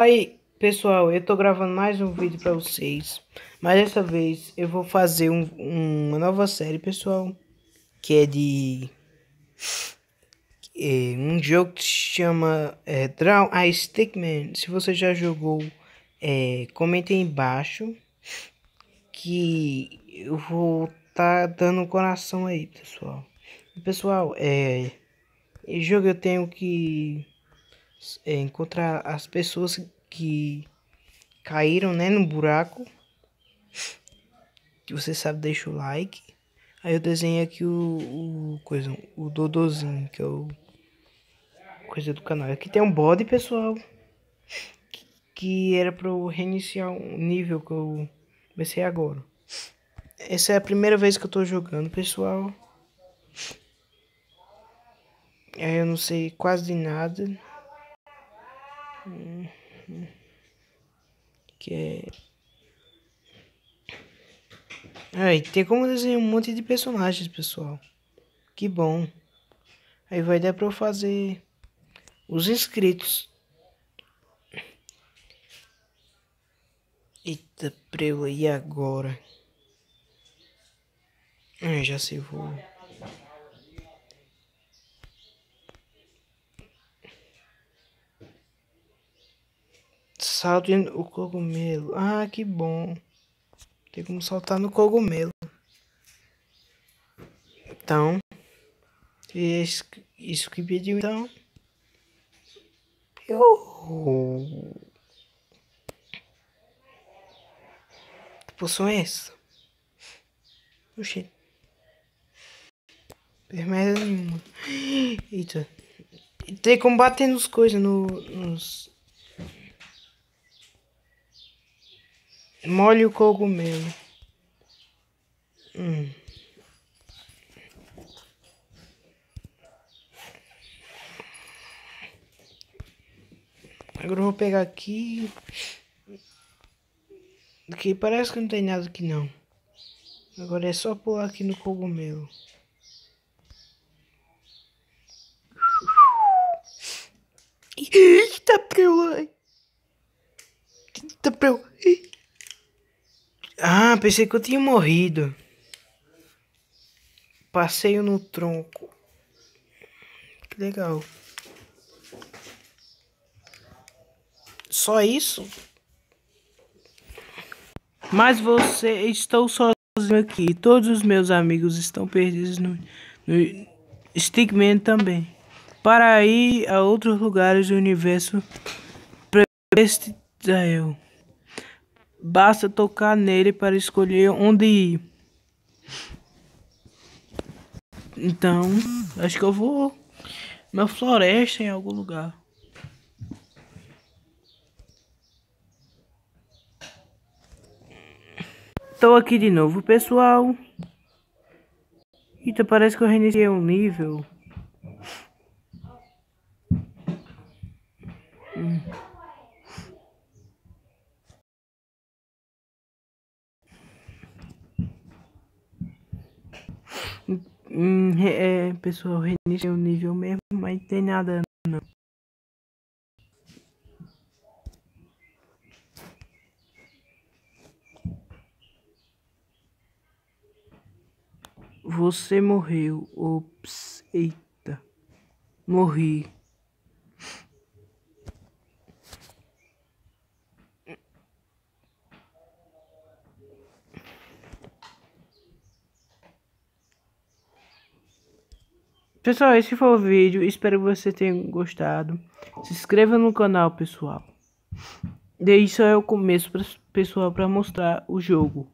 Aí, pessoal, eu tô gravando mais um vídeo pra vocês, mas dessa vez eu vou fazer uma nova série, pessoal, que é de um jogo que se chama Draw a Stickman. Se você já jogou, comenta aí embaixo que eu vou tá dando um coração aí, pessoal. Pessoal, esse jogo eu tenho que encontrar as pessoas que caíram, né, no buraco. Que você sabe, deixa o like. Aí eu desenhei aqui o Dodozinho, que é o coisa do canal. Aqui tem um bode, pessoal, que era para eu reiniciar um nível que eu comecei agora. Essa é a primeira vez que eu tô jogando, pessoal. Aí eu não sei quase de nada. Que é... Aí tem como desenhar um monte de personagens, pessoal. Que bom. Aí vai dar pra eu fazer os inscritos. Eita, pra eu ir agora. Já sei, vou. Salto o cogumelo. Ah, que bom. Tem como saltar no cogumelo. Então, isso que pediu, então. Eu... Que poção é essa? Oxi. Tem merda nenhuma. Eita. Tem como bater nos coisas, nos... Molhe o cogumelo. Agora eu vou pegar aqui. Aqui parece que não tem nada aqui não. Agora é só pular aqui no cogumelo. Eita, preu. Eita, preu. Ah, pensei que eu tinha morrido. Passeio no tronco. Que legal. Só isso? Mas estou sozinho aqui. Todos os meus amigos estão perdidos no Stickman também. Para ir a outros lugares do universo prestigiado. Basta tocar nele para escolher onde ir. Então, acho que eu vou na floresta em algum lugar. Estou aqui de novo, pessoal. Eita, parece que eu reiniciei um nível. Pessoal, reiniciei o nível mesmo, mas não tem nada não. Você morreu. Ops, eita. Morri. Pessoal, esse foi o vídeo. Espero que você tenha gostado. Se inscreva no canal, pessoal. Daí isso é o começo, pessoal, para mostrar o jogo.